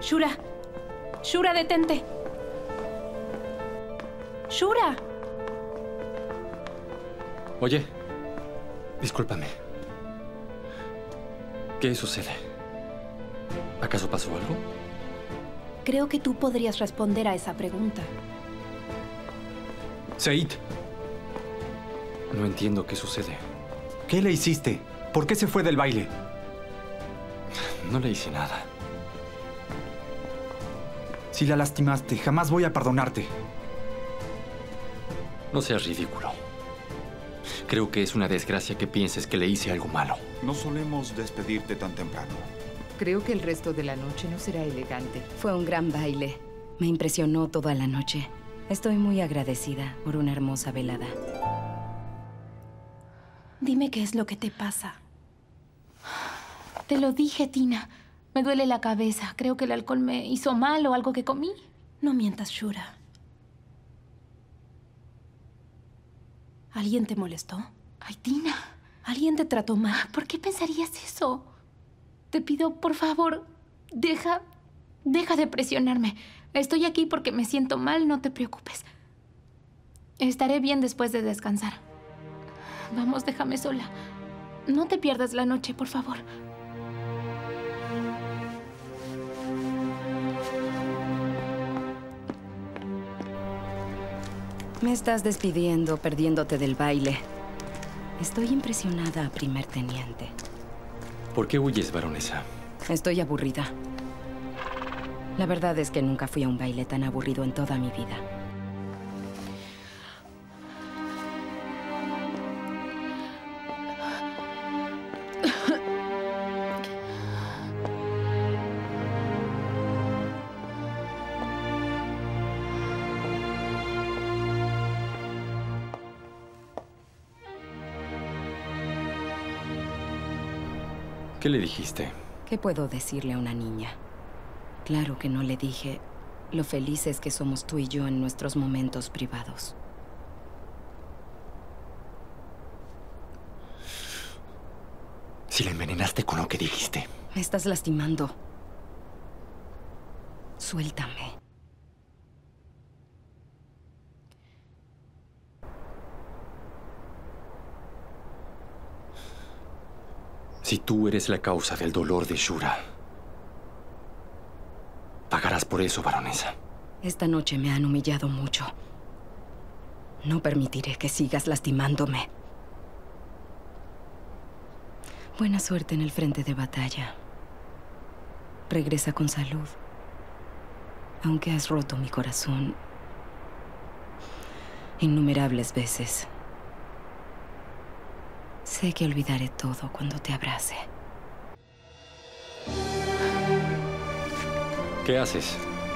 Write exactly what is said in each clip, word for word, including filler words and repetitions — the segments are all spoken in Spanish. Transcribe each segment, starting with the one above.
Shura. Shura, detente. Shura. Oye, discúlpame. ¿Qué sucede? ¿Acaso pasó algo? Creo que tú podrías responder a esa pregunta. Said. No entiendo qué sucede. ¿Qué le hiciste? ¿Por qué se fue del baile? No le hice nada. Si la lastimaste, jamás voy a perdonarte. No seas ridículo. Creo que es una desgracia que pienses que le hice algo malo. No solemos despedirte tan temprano. Creo que el resto de la noche no será elegante. Fue un gran baile. Me impresionó toda la noche. Estoy muy agradecida por una hermosa velada. Dime qué es lo que te pasa. Te lo dije, Tina. Me duele la cabeza. Creo que el alcohol me hizo mal o algo que comí. No mientas, Shura. ¿Alguien te molestó? Ay, Tina. ¿Alguien te trató mal? ¿Por qué pensarías eso? Te pido, por favor, deja... Deja de presionarme. Estoy aquí porque me siento mal, no te preocupes. Estaré bien después de descansar. Vamos, déjame sola. No te pierdas la noche, por favor. Me estás despidiendo, perdiéndote del baile. Estoy impresionada, primer teniente. ¿Por qué huyes, baronesa? Estoy aburrida. La verdad es que nunca fui a un baile tan aburrido en toda mi vida. ¿Qué le dijiste? ¿Qué puedo decirle a una niña? Claro que no le dije lo felices que somos tú y yo en nuestros momentos privados. Si la envenenaste con lo que dijiste. Me estás lastimando. Suéltame. Si tú eres la causa del dolor de Shura, pagarás por eso, baronesa. Esta noche me han humillado mucho. No permitiré que sigas lastimándome. Buena suerte en el frente de batalla. Regresa con salud. Aunque has roto mi corazón innumerables veces. Sé que olvidaré todo cuando te abrace. ¿Qué haces?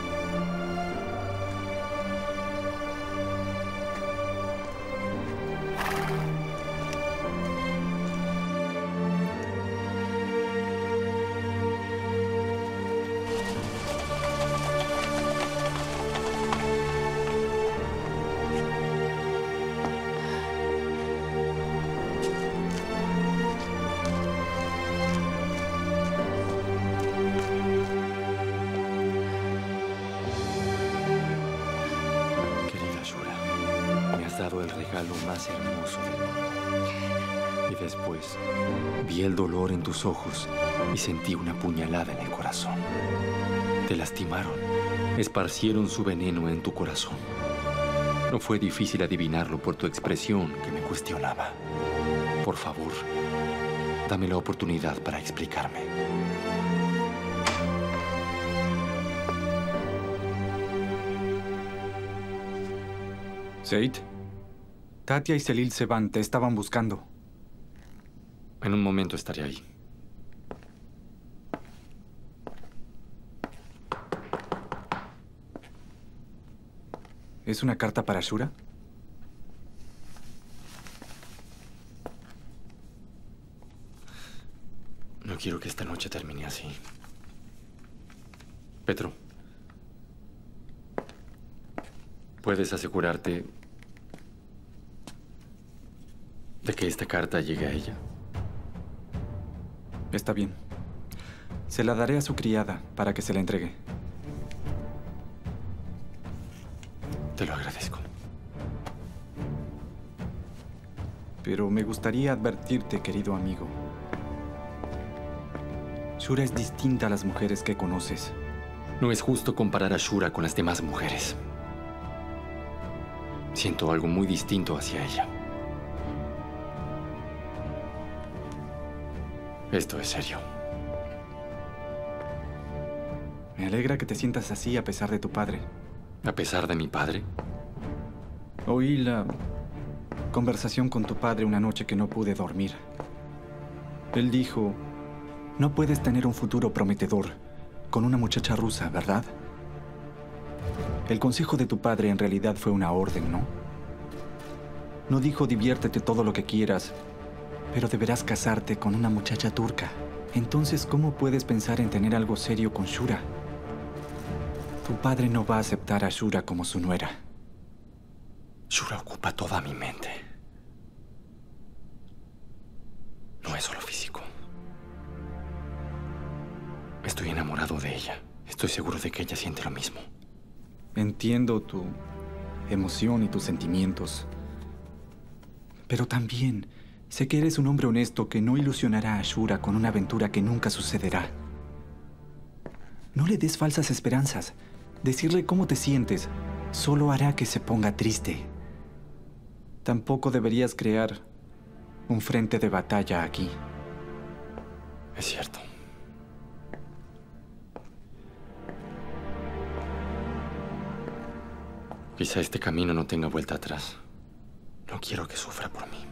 Dado el regalo más hermoso del mundo. Y después vi el dolor en tus ojos y sentí una puñalada en el corazón. Te lastimaron, esparcieron su veneno en tu corazón. No fue difícil adivinarlo por tu expresión que me cuestionaba. Por favor, dame la oportunidad para explicarme. Said. Tatia y Celil se van, te estaban buscando. En un momento estaré ahí. ¿Es una carta para Shura? No quiero que esta noche termine así. Petro, ¿puedes asegurarte de que esta carta llegue a ella? Está bien. Se la daré a su criada para que se la entregue. Te lo agradezco. Pero me gustaría advertirte, querido amigo. Shura es distinta a las mujeres que conoces. No es justo comparar a Shura con las demás mujeres. Siento algo muy distinto hacia ella. Esto es serio. Me alegra que te sientas así a pesar de tu padre. ¿A pesar de mi padre? Oí la conversación con tu padre una noche que no pude dormir. Él dijo, no puedes tener un futuro prometedor con una muchacha rusa, ¿verdad? El consejo de tu padre en realidad fue una orden, ¿no? No dijo diviértete todo lo que quieras, pero deberás casarte con una muchacha turca. Entonces, ¿cómo puedes pensar en tener algo serio con Shura? Tu padre no va a aceptar a Shura como su nuera. Shura ocupa toda mi mente. No es solo físico. Estoy enamorado de ella. Estoy seguro de que ella siente lo mismo. Entiendo tu emoción y tus sentimientos. Pero también sé que eres un hombre honesto que no ilusionará a Shura con una aventura que nunca sucederá. No le des falsas esperanzas. Decirle cómo te sientes solo hará que se ponga triste. Tampoco deberías crear un frente de batalla aquí. Es cierto. Quizá este camino no tenga vuelta atrás. No quiero que sufra por mí.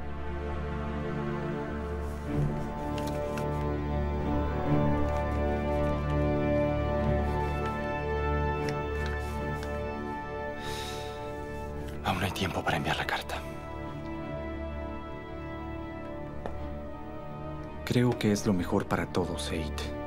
Aún hay tiempo para enviar la carta. Creo que es lo mejor para todos, Eid.